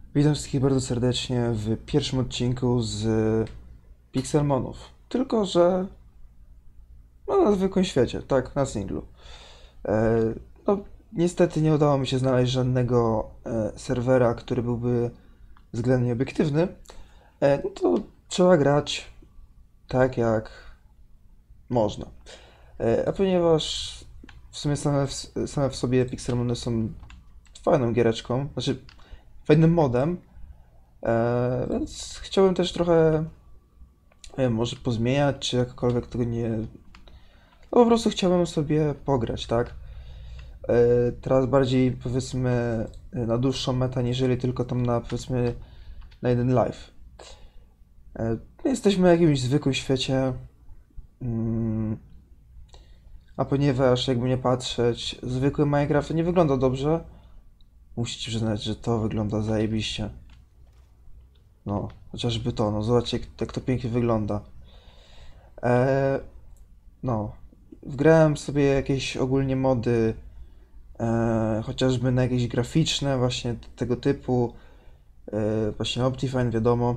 Witam wszystkich bardzo serdecznie w pierwszym odcinku z Pixelmonów. Tylko, że na zwykłym świecie, tak, na singlu. E, no, niestety nie udało mi się znaleźć żadnego serwera, który byłby względnie obiektywny. No to trzeba grać tak, jak można. A ponieważ w sumie same w sobie Pixelmony są fajną giereczką, znaczy fajnym modem, więc chciałbym też trochę, nie wiem, może pozmieniać, czy jakkolwiek tego nie... No po prostu chciałbym sobie pograć, tak? Teraz bardziej, powiedzmy, na dłuższą metę, niżeli tylko tam na, powiedzmy, na jeden live. My jesteśmy w jakimś zwykłym świecie, mm, a ponieważ, jakby nie patrzeć, zwykły Minecraft nie wygląda dobrze, musicie przyznać, że to wygląda zajebiście. No, chociażby to, no zobaczcie, jak to pięknie wygląda. E, no, wgrałem sobie jakieś ogólnie mody, chociażby na jakieś graficzne, właśnie tego typu, właśnie Optifine, wiadomo.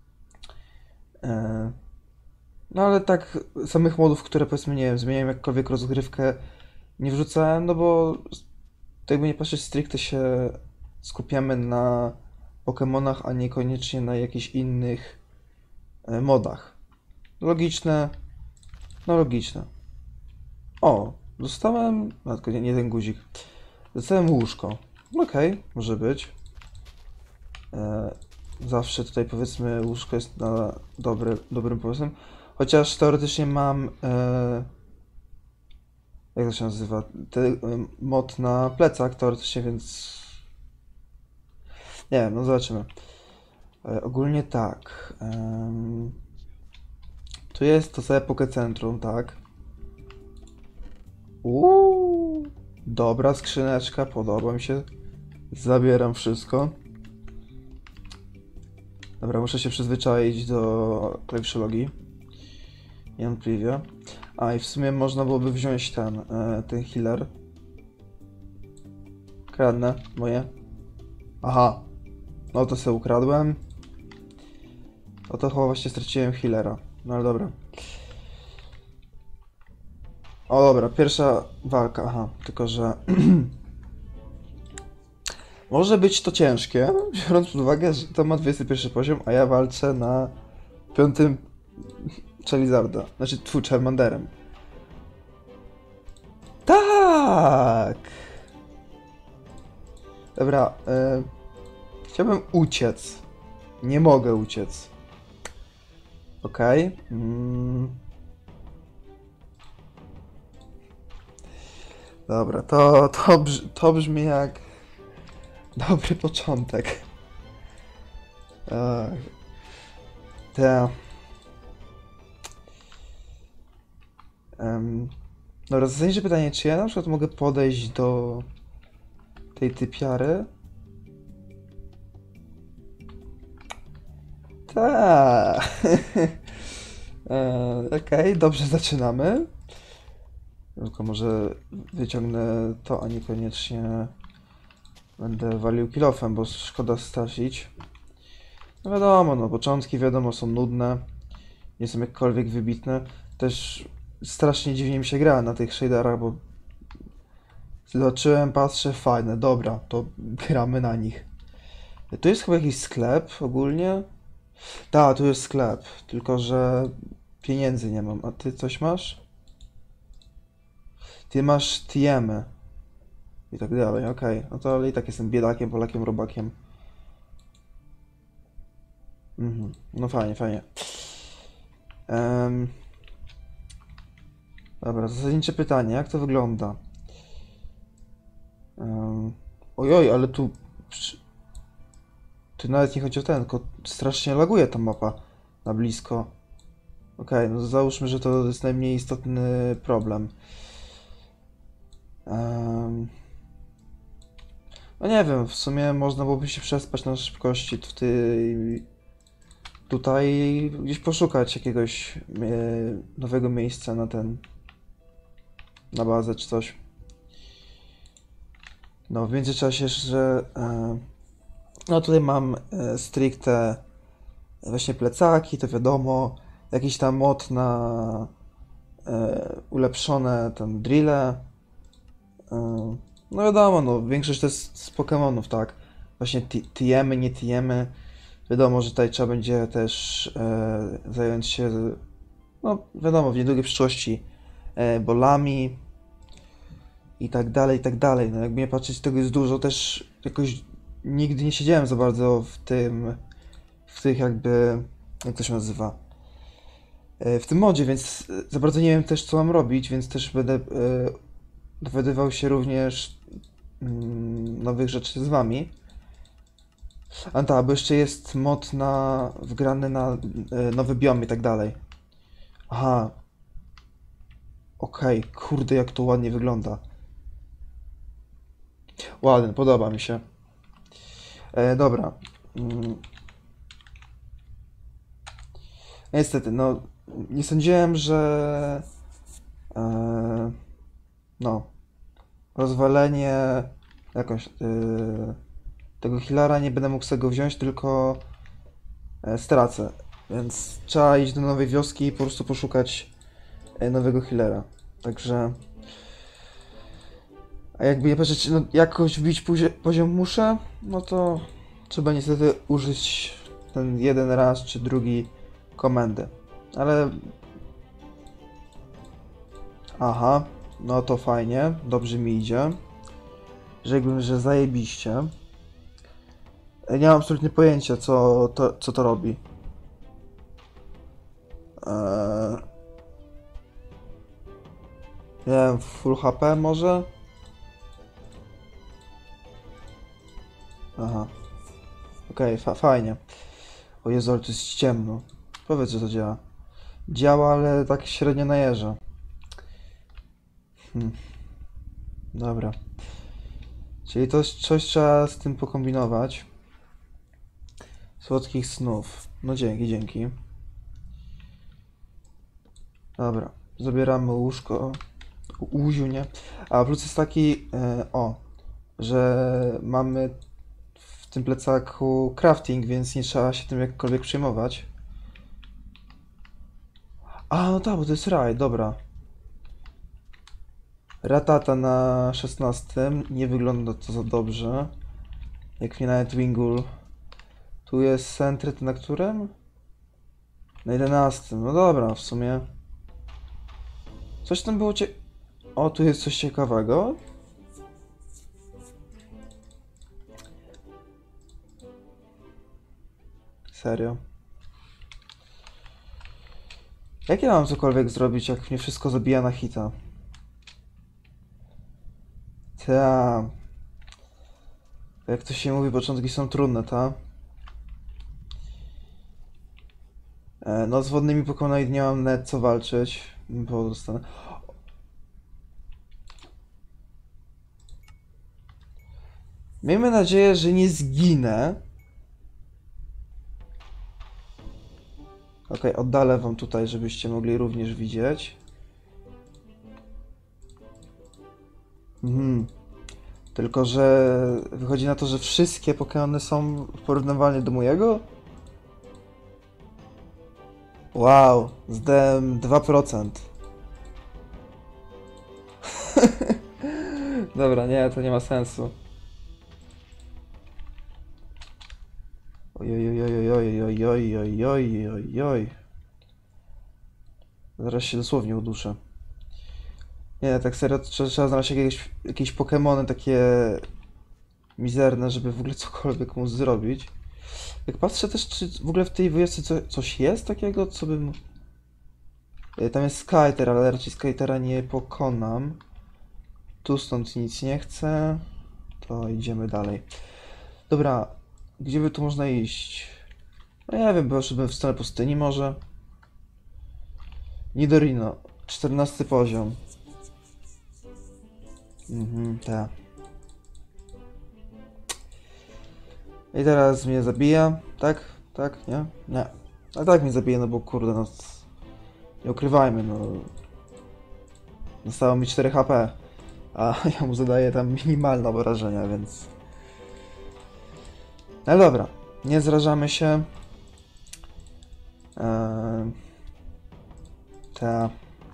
E, no ale tak, samych modów, które powiedzmy, nie wiem, zmieniają jakkolwiek rozgrywkę, nie wrzucałem, no bo to jakby nie patrzeć stricte się skupiamy na Pokemonach, a niekoniecznie na jakichś innych modach. Logiczne, no logiczne. O, dostałem, no tylko nie ten guzik. Dostałem łóżko. Okej, może być. E, Zawsze tutaj powiedzmy łóżko jest na dobrym pomysłem. Chociaż teoretycznie mam, jak to się nazywa, mod na plecak teoretycznie, więc nie wiem, no zobaczymy. Ogólnie tak. Tu jest to sobie Pokecentrum, tak. Uuu, dobra skrzyneczka, podoba mi się. Zabieram wszystko. Dobra, muszę się przyzwyczaić do klawiszologii. Niewątpliwie. A i w sumie można byłoby wziąć ten healer. Kradnę, moje. Aha, no to sobie ukradłem. No to chyba właśnie straciłem healera. No ale dobra. O dobra, pierwsza walka, aha, tylko że może być to ciężkie, biorąc pod uwagę, że to ma 21 poziom, a ja walczę na piątym Charizarda, znaczy Charmanderem. Tak! Dobra, chciałbym uciec. Nie mogę uciec. Okej. Dobra, to brzmi jak dobry początek. Ech, te. Dobra, zasadnicze pytanie, czy ja na przykład mogę podejść do tej typiary? Tak. Okej, dobrze zaczynamy. Tylko może wyciągnę to, a niekoniecznie będę walił kilofem, bo szkoda stracić. No wiadomo, no początki wiadomo są nudne, nie są jakkolwiek wybitne. Też strasznie dziwnie mi się gra na tych shaderach, bo zobaczyłem, patrzę, fajne, dobra, to gramy na nich. Tu jest chyba jakiś sklep ogólnie? Tak, tu jest sklep, tylko że pieniędzy nie mam. A ty coś masz? Ty masz TM-y i tak dalej, okej. No to ale i tak jestem biedakiem, Polakiem, robakiem. No fajnie, fajnie. Em, dobra, zasadnicze pytanie, jak to wygląda? Ojoj, ale tu nawet nie chodzi o ten, tylko strasznie laguje ta mapa na blisko. Okej, no załóżmy, że to jest najmniej istotny problem. Em, no nie wiem, w sumie można byłoby się przespać na szybkości tutaj gdzieś poszukać jakiegoś nowego miejsca na bazę czy coś. No w międzyczasie, że No tutaj mam stricte właśnie plecaki, to wiadomo, jakiś tam mod na ulepszone tam drille. No wiadomo, no większość to jest z Pokemonów, tak? Właśnie TM-y, nie TM-y. Wiadomo, że tutaj trzeba będzie też zająć się, no wiadomo, w niedługiej przyszłości bolami i tak dalej, i tak dalej. No jakby nie patrzeć, tego jest dużo, też jakoś nigdy nie siedziałem za bardzo w tych jakby, jak to się nazywa, w tym modzie, więc za bardzo nie wiem też co mam robić, więc też będę dowiadywał się również nowych rzeczy z wami. A tak, bo jeszcze jest mod na wgrany na nowy biom i tak dalej. Aha, okej, kurde jak to ładnie wygląda. Ładny, podoba mi się. Dobra. Mm, Niestety, no nie sądziłem, że no rozwalenie jakąś tego healera nie będę mógł z tego wziąć, tylko stracę. Więc trzeba iść do nowej wioski i po prostu poszukać nowego healera. Także a jakby nie patrzeć, no jakoś wbić poziom muszę, no to trzeba niestety użyć ten jeden raz czy drugi komendy. Ale aha, no to fajnie, dobrze mi idzie. Rzekłbym, że zajebiście. Nie mam absolutnie pojęcia, co to robi. Eee, nie wiem, full HP może? Aha, okej, fajnie. O Jezu, ale to jest ciemno. Powiedz, że to działa. Działa, ale tak średnio najeżdża. Hmm, dobra. Czyli to coś trzeba z tym pokombinować. Słodkich snów. No dzięki, dzięki. Dobra, zabieramy łóżko. Łuziu, nie? A plus jest taki, że mamy w tym plecaku crafting, więc nie trzeba się tym jakkolwiek przejmować. A, no tak, bo to jest raj, dobra. Ratata na 16. Nie wygląda to za dobrze. Jak nie nawet Wingull. Tu jest Sentry, na którym? Na 11. No dobra, w sumie. Coś tam było O, tu jest coś ciekawego. Serio. Jak ja mam cokolwiek zrobić, jak mnie wszystko zabija na hita? Ta. Jak to się mówi, początki są trudne, ta? No z wodnymi Pokemonami nie mam nawet co walczyć, bo dostanę... Miejmy nadzieję, że nie zginę. Okej, oddalę wam tutaj, żebyście mogli również widzieć. Tylko, że wychodzi na to, że wszystkie Pokemony są porównywalne do mojego? Wow, zdałem 2%. Dobra, nie, to nie ma sensu. Oj. Zaraz się dosłownie uduszę. Nie, tak serio, to trzeba znaleźć jakieś Pokemony takie mizerne, żeby w ogóle cokolwiek móc zrobić. Jak patrzę też, czy w ogóle w tej wiosce coś jest takiego, co bym... Tam jest Skyter, ale raczej Skytera nie pokonam. Tu stąd nic nie chcę. To idziemy dalej. Dobra, gdzie by tu można iść? No nie wiem, poszedłbym w stronę pustyni może. Nidorino, 14 poziom. Tak. I teraz mnie zabija, tak? Tak? Nie? Nie. A tak mnie zabija, no bo kurde, no... Nie ukrywajmy, no... Zostało mi 4 HP. A ja mu zadaję tam minimalne obrażenia, więc... No dobra, nie zrażamy się. Eee, ta.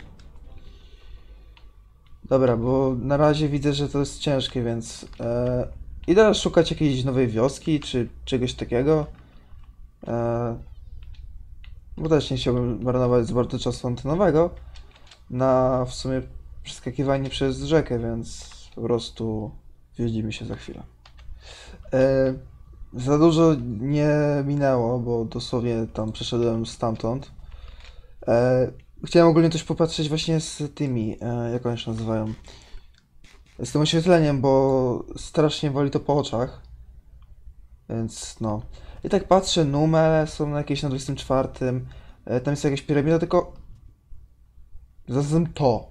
Dobra, bo na razie widzę, że to jest ciężkie, więc idę szukać jakiejś nowej wioski, czy czegoś takiego. Eee, bo też nie chciałbym marnować za bardzo czasu antenowego na w sumie przeskakiwanie przez rzekę, więc po prostu widzimy się za chwilę. E, za dużo nie minęło, bo dosłownie tam przeszedłem stamtąd. E, chciałem ogólnie też popatrzeć właśnie z tymi, jak one się nazywają, z tym oświetleniem, bo strasznie woli to po oczach, więc no. I tak patrzę, numer są na jakieś na 24, tam jest jakaś piramida, tylko zarazem to.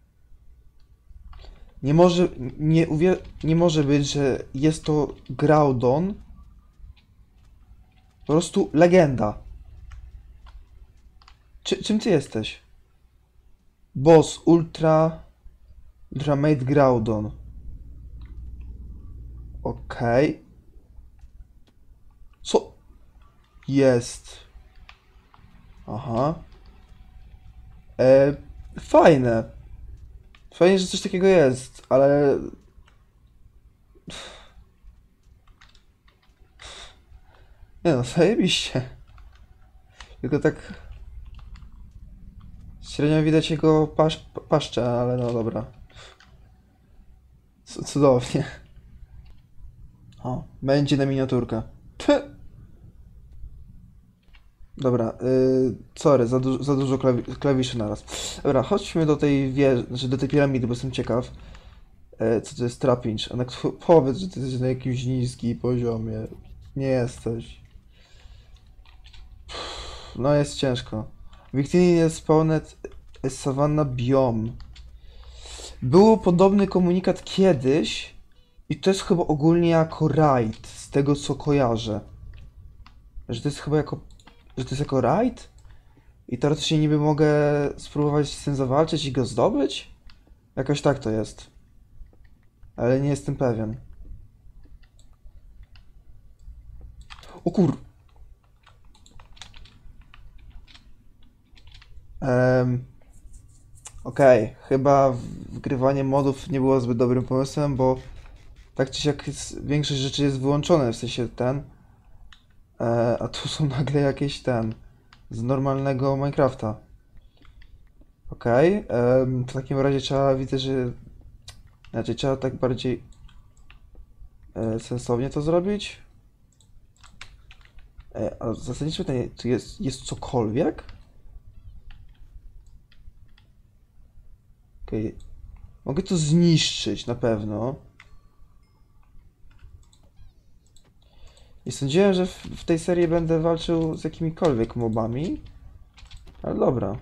Nie może, nie może być, że jest to Groudon, po prostu legenda. Czym ty jesteś? Boss Ultramate Groudon. Okej. Co? Jest. Aha. Fajne. Fajnie, że coś takiego jest, ale... Nie no, zajebiście. Tylko tak... Średnio widać jego paszczę, ale no dobra. Cudownie. O, będzie na miniaturkę. Py! Dobra, sorry, za dużo klawiszy naraz. Dobra, chodźmy do tej wieży, znaczy do tej piramidy, bo jestem ciekaw. Co to jest trapinch? A powiedz, że ty jesteś na jakimś niskim poziomie. Nie jesteś. No jest ciężko. Victini jest spawned Savannah Biome. Był podobny komunikat kiedyś i to jest chyba ogólnie jako raid, z tego co kojarzę. Że to jest chyba jako... Że to jest jako raid? I teoretycznie niby mogę spróbować z tym zawalczyć i go zdobyć? Jakoś tak to jest. Ale nie jestem pewien. O kur... Okej, chyba wgrywanie modów nie było zbyt dobrym pomysłem, bo tak czy siak większość rzeczy jest wyłączone, w sensie ten. A tu są nagle jakieś z normalnego Minecrafta. Okej, w takim razie widzę, że znaczy trzeba tak bardziej sensownie to zrobić. A zasadnicze pytanie, tu jest cokolwiek? Okej, mogę to zniszczyć na pewno. Nie sądziłem, że w tej serii będę walczył z jakimikolwiek mobami, ale dobra.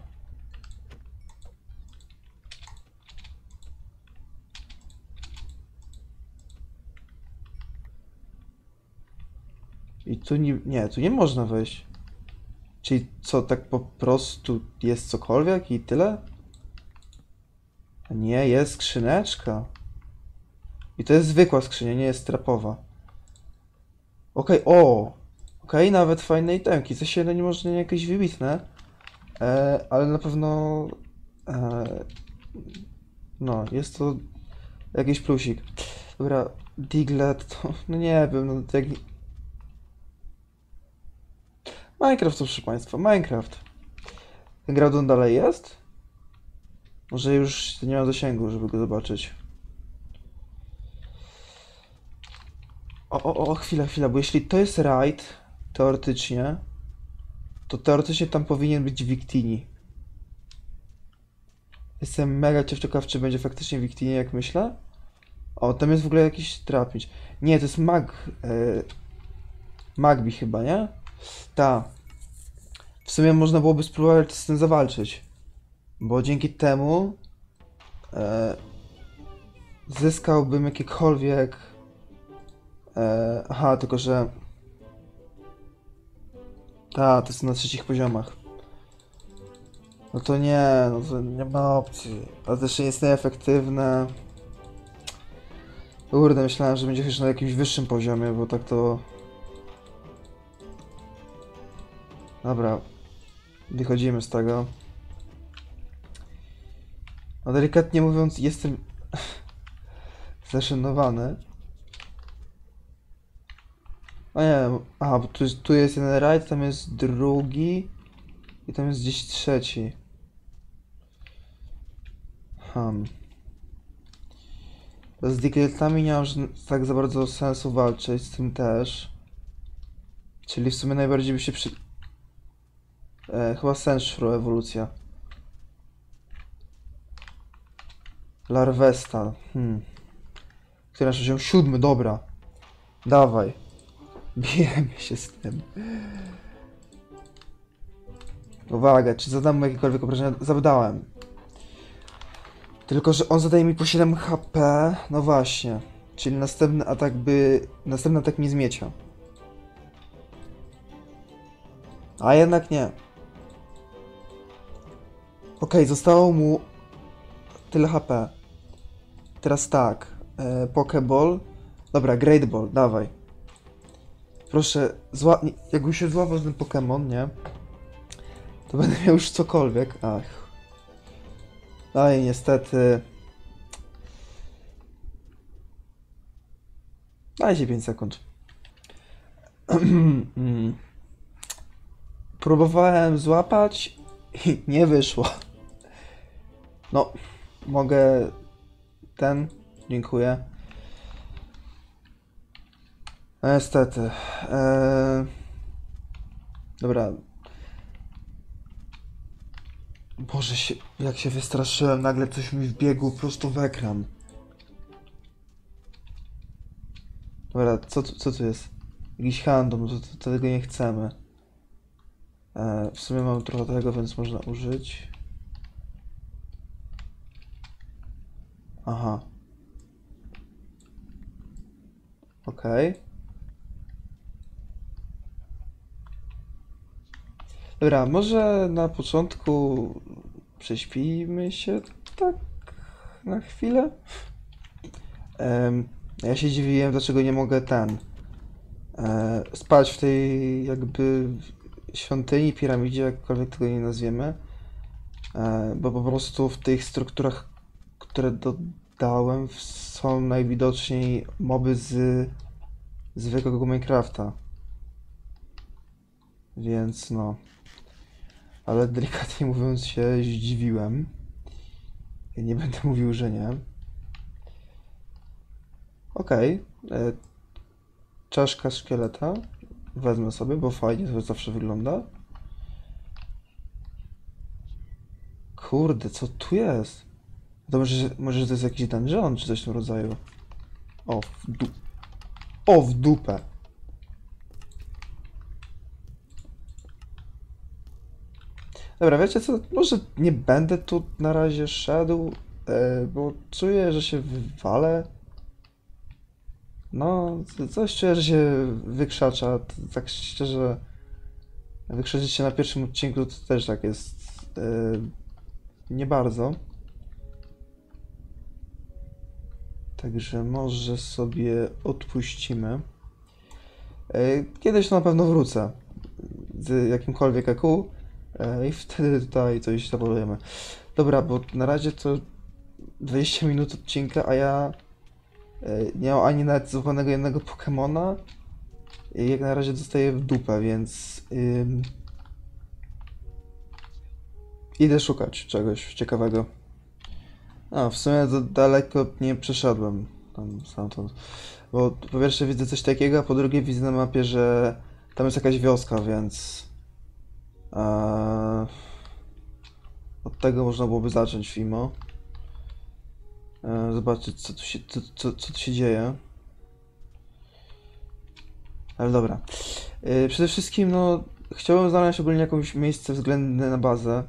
I tu nie, tu nie można wejść. Czyli co, tak po prostu jest cokolwiek i tyle? A nie, jest skrzyneczka. I to jest zwykła skrzynia, nie jest trapowa. Okej, o! Okej, nawet fajne itemki. Co się, no nie może nie jakieś wybitne. Ale na pewno... no, jest to jakiś plusik. Dobra, Diglett to... No nie wiem, no to jak... Minecraft to, proszę Państwa, Minecraft. Ten Groudon dalej jest? Może już nie mam zasięgu, żeby go zobaczyć. Chwila, bo jeśli to jest raid, teoretycznie, to teoretycznie tam powinien być Victini. Jestem mega ciekaw, czy będzie faktycznie Victini, jak myślę. O, tam jest w ogóle jakiś trapić. Nie, to jest Magby chyba, nie? Ta. W sumie można byłoby spróbować z tym zawalczyć. Bo dzięki temu zyskałbym jakiekolwiek... aha, tylko że... A, to jest na trzecich poziomach. No to nie ma opcji. Ale też nie jest nieefektywne. Kurde, myślałem, że będzie już na jakimś wyższym poziomie, bo tak to... Dobra, wychodzimy z tego. No delikatnie mówiąc, jestem zaszanowany. O nie, aha, bo tu jest jeden rajd, tam jest drugi i tam jest gdzieś trzeci. Z Diglett-ami nie mam tak za bardzo sensu walczyć, z tym też. Czyli w sumie najbardziej by się chyba Sandshrew ewolucja. Larvesta. Który nasz poziom? 7, dobra. Dawaj. Bijemy się z tym. Uwaga, czy zadam mu jakiekolwiek obrażenia? Zadałem. Tylko, że on zadaje mi po 7 HP. No właśnie. Czyli następny atak Następny atak mi zmiecia. A jednak nie. Okej, zostało mu tyle HP. Teraz tak. Pokeball. Dobra, Great Ball, dawaj. Proszę, jakby się złapał ten Pokémon, nie? To będę miał już cokolwiek. Ach. No i niestety. Dajcie 5 sekund. Próbowałem złapać i nie wyszło. No, mogę ten. Dziękuję. No, niestety. Dobra. Boże, jak się wystraszyłem, nagle coś mi wbiegło prosto w ekran. Dobra, co tu jest? Jakiś handom, to tego nie chcemy. W sumie mam trochę tego, więc można użyć. Aha. Okej. Dobra, może na początku prześpijmy się tak na chwilę. Ja się dziwiłem, dlaczego nie mogę spać w tej jakby świątyni, piramidzie, jakkolwiek tego nie nazwiemy. Bo po prostu w tych strukturach, które dodałem, są najwidoczniej moby z zwykłego Minecrafta. Więc no. Ale delikatnie mówiąc się zdziwiłem. Ja nie będę mówił, że nie. Okej. Czaszka szkieleta. Wezmę sobie, bo fajnie to zawsze wygląda. Kurde, co tu jest? To może to jest jakiś dungeon, czy coś w tym rodzaju? O, w dupę. Dobra, wiecie co? Może nie będę tu na razie szedł, bo czuję, że się wywalę. No, coś czuję, że się wykrzacza. Tak szczerze, wykrzaczyć się na pierwszym odcinku to też tak jest. Nie bardzo. Także może sobie odpuścimy. Kiedyś na pewno wrócę z jakimkolwiek EQ i wtedy tutaj coś zapolujemy. Dobra, bo na razie to 20 minut odcinka, a ja nie mam ani nawet złapanego jednego Pokemona i jak na razie dostaję w dupę, więc idę szukać czegoś ciekawego. A, w sumie to daleko nie przeszedłem tam stamtąd. Bo po pierwsze widzę coś takiego, a po drugie widzę na mapie, że tam jest jakaś wioska, więc od tego można byłoby zacząć Fimo. Zobaczyć co tu się dzieje. Ale dobra. Przede wszystkim no chciałbym znaleźć ogólnie jakieś miejsce względne na bazę.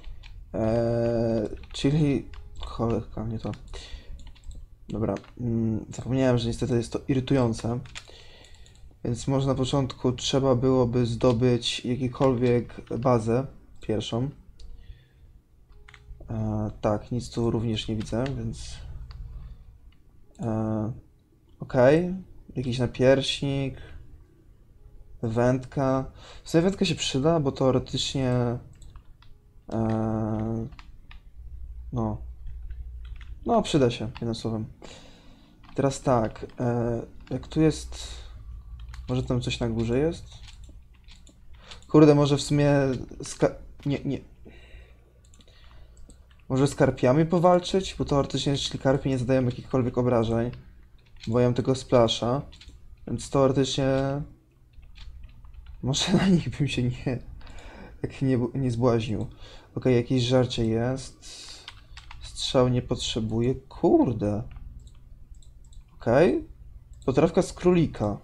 Czyli... Cholera, nie to. Dobra, zapomniałem, że niestety jest to irytujące. Więc może na początku trzeba byłoby zdobyć jakikolwiek bazę pierwszą. Tak, nic tu również nie widzę, więc... okej. Jakiś napierśnik. Wędka. W sumie wędka się przyda, bo teoretycznie... no. No, przyda się, jednym słowem. Teraz tak, jak tu jest... Może tam coś na górze jest? Kurde, może w sumie... Nie. Może z karpiami powalczyć? Bo teoretycznie, jeśli karpie nie zadają jakichkolwiek obrażeń, boją tego splasha, więc teoretycznie... Może na nich bym się nie zbłaźnił. Okej, jakieś żarcie jest. Strzał nie potrzebuję. Kurde. Okej. Potrawka z królika.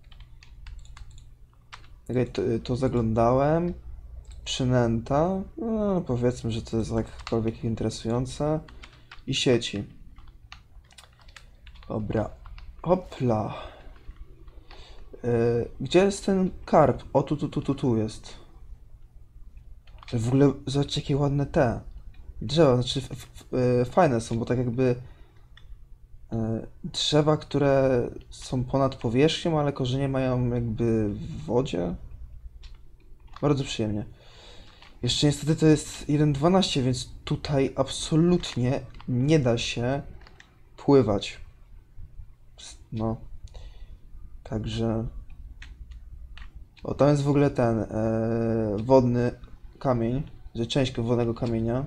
Okej, to zaglądałem. Przynęta. No, powiedzmy, że to jest jakkolwiek interesujące. I sieci. Dobra. Hopla. Gdzie jest ten karp? O, tu jest. W ogóle zobaczcie, jakie ładne te drzewa, znaczy fajne są, bo tak jakby drzewa, które są ponad powierzchnią, ale korzenie mają jakby w wodzie. Bardzo przyjemnie. Jeszcze niestety to jest 1.12, więc tutaj absolutnie nie da się pływać. No. Także... O, tam jest w ogóle ten wodny kamień, że część wodnego kamienia.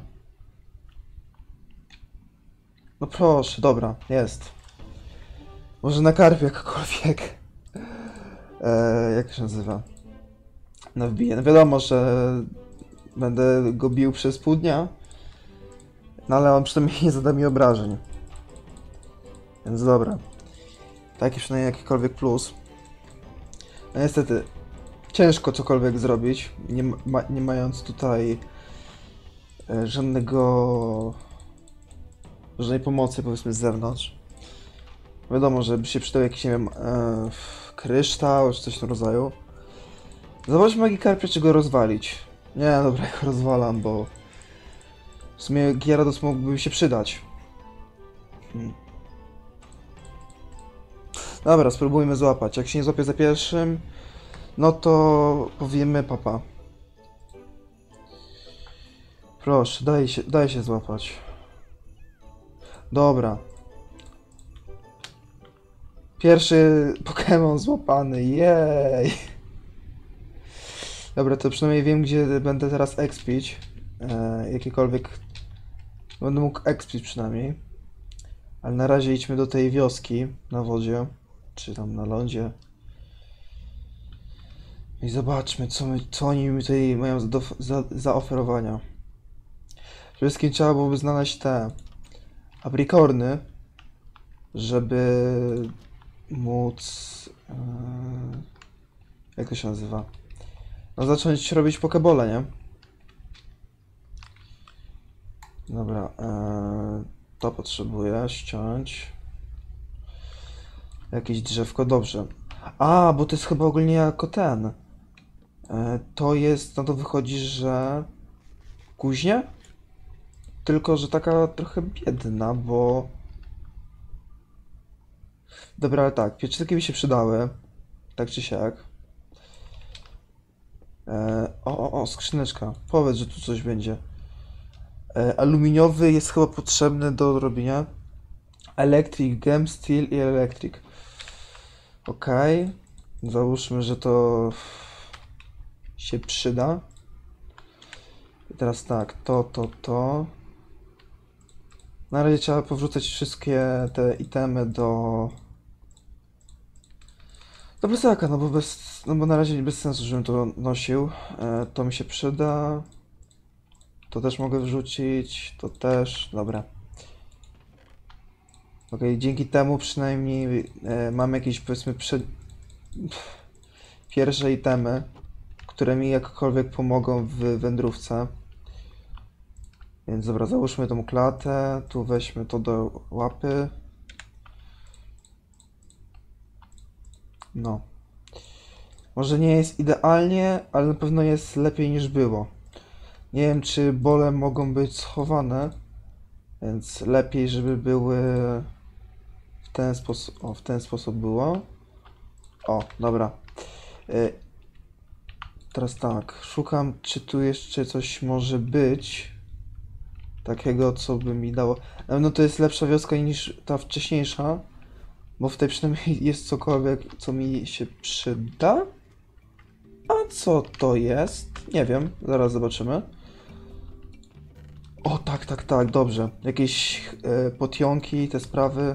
No proszę, dobra, jest. Może na karpie jakkolwiek. Jak się nazywa? No wbiję. No wiadomo, że będę go bił przez pół dnia. No ale on przynajmniej nie zada mi obrażeń. Więc dobra. Taki przynajmniej jakikolwiek plus. No niestety, ciężko cokolwiek zrobić, nie mając tutaj żadnej pomocy, powiedzmy, z zewnątrz. Wiadomo, że by się przydał jakiś, nie wiem, kryształ, czy coś w tym rodzaju. Zobaczmy magii karpia, czy go rozwalić. Nie, dobra, ja go rozwalam, bo w sumie Gyarados mógłby mi się przydać. Dobra, spróbujmy złapać. Jak się nie złapie za pierwszym, no to powiemy papa. Proszę, daj się złapać. Dobra. Pierwszy Pokémon złapany, jej! Dobra, to przynajmniej wiem, gdzie będę teraz expić. Jakiekolwiek... Będę mógł expić przynajmniej. Ale na razie idźmy do tej wioski na wodzie. Czy tam na lądzie. I zobaczmy, co oni mi tutaj mają zaoferowania. Przede wszystkim trzeba byłoby znaleźć te aprikorny, żeby móc... jak to się nazywa? No zacząć robić pokebole, nie? Dobra, to potrzebuję ściąć. Jakieś drzewko, dobrze. A, bo to jest chyba ogólnie jako ten. To jest, no to wychodzi, że... Kuźnia? Tylko, że taka trochę biedna, bo... Dobra, ale tak, pieczyki mi się przydały. Tak czy siak. Skrzyneczka. Powiedz, że tu coś będzie. Aluminiowy jest chyba potrzebny do robienia. Electric, Gem, Steel i Electric. Okej. Załóżmy, że to się przyda. I teraz tak, to. Na razie trzeba powrzucać wszystkie te itemy do plecaka, no bo na razie bez sensu, żebym to nosił. To mi się przyda. To też mogę wrzucić, to też, dobra. Okej, dzięki temu przynajmniej mam jakieś, powiedzmy, pierwsze itemy, które mi jakkolwiek pomogą w wędrówce. Więc dobra, załóżmy tą klatę, tu weźmy to do łapy. No. Może nie jest idealnie, ale na pewno jest lepiej niż było. Nie wiem, czy bole mogą być schowane, więc lepiej, żeby były w ten sposób. O, w ten sposób było. O, dobra. teraz tak, szukam, czy tu jeszcze coś może być takiego, co by mi dało. No to jest lepsza wioska niż ta wcześniejsza, bo w tej przynajmniej jest cokolwiek, co mi się przyda. A co to jest? Nie wiem, zaraz zobaczymy. O, tak, tak, tak, dobrze. Jakieś potionki, te sprawy.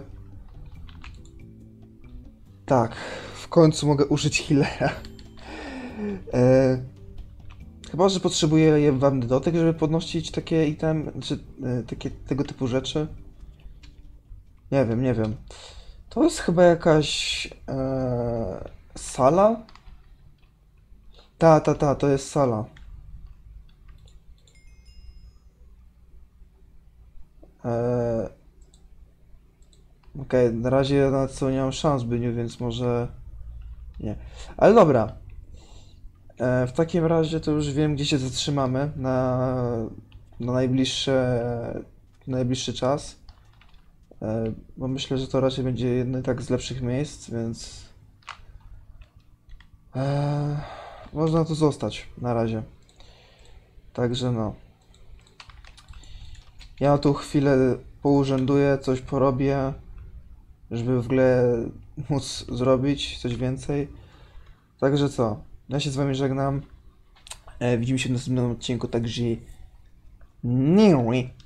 Tak, w końcu mogę użyć healera. E, Chyba, że potrzebuję je wam dotyk, żeby podnosić takie item, czy takie tego typu rzeczy. Nie wiem, nie wiem. To jest chyba jakaś sala? Ta, to jest sala. E, Okej, na razie na co nie mam szans, Byniu, więc może nie. Ale dobra. W takim razie to już wiem, gdzie się zatrzymamy na najbliższy czas. Bo myślę, że to raczej będzie jedno tak z lepszych miejsc, więc e, można tu zostać na razie. Także no. Ja tu chwilę pourzęduję, coś porobię, żeby w ogóle móc zrobić coś więcej. Także co? Ja się z wami żegnam. Widzimy się w następnym odcinku, także...